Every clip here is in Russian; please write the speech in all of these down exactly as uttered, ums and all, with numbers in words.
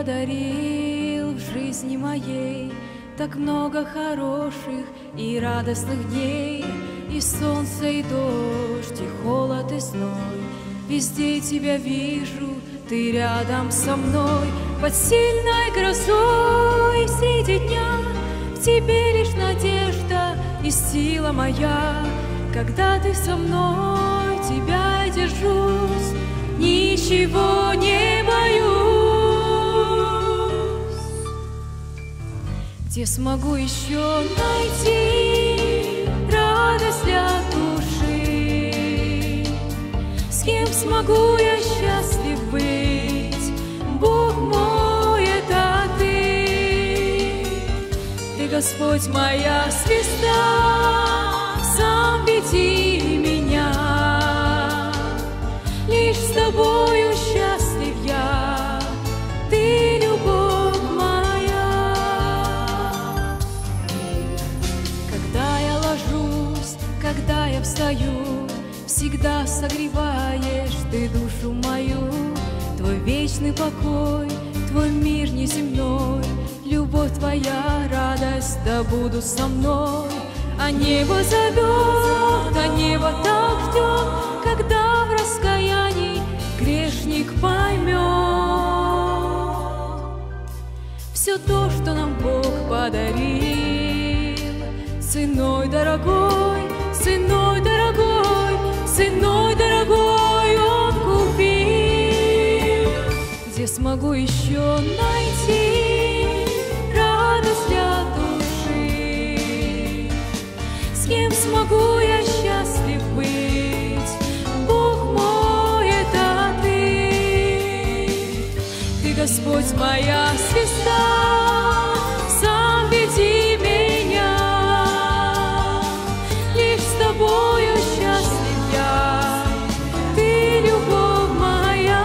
подарил в жизни моей так много хороших и радостных дней, и солнце, и дождь, и холод, и зной. Везде тебя вижу, ты рядом со мной. Под сильной грозой среди дня в тебе лишь надежда и сила моя. Когда ты со мной, тебя я держусь, ничего не боюсь. Где смогу еще найти радость для души? С кем смогу я счастлив быть? Бог мой, это ты. Ты, Господь, моя звезда, сам веди меня. Лишь с тобою счастлив я, ты любовь моя. Когда я ложусь, когда я встаю, всегда согреваешь ты душу мою. Твой вечный покой, твой мир неземной, любовь твоя, радость, да будут со мной. А небо зовет, а небо так ждет, когда в раскаянии грешник поймет все то, что нам Бог подарил. Ценой дорогой, ценой дорогой, ценой дорогой Он купил. Где смогу еще найти радость для души? С кем смогу я счастлив быть? Бог мой, это ты. Ты, Господь, моя звезда, сам веди меня. Лишь с тобою счастлив я, ты любовь моя.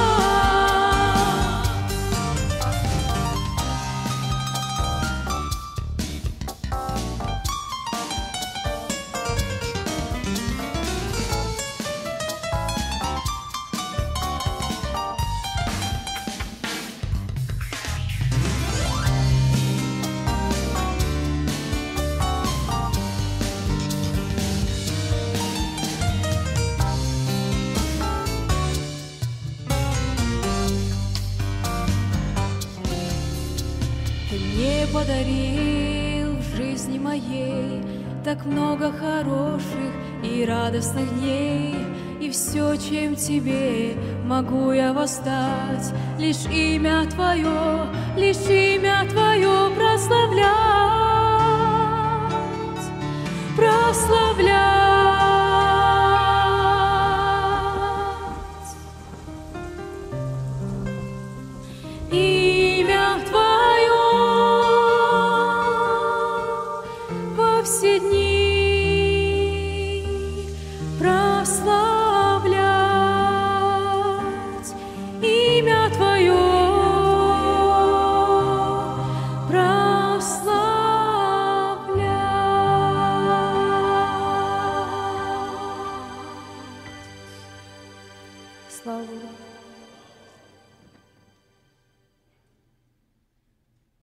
Ты мне подарил в жизни моей так много хороших и радостных дней, и все, чем тебе могу я воздать, лишь имя Твое, лишь имя Твое прославлять.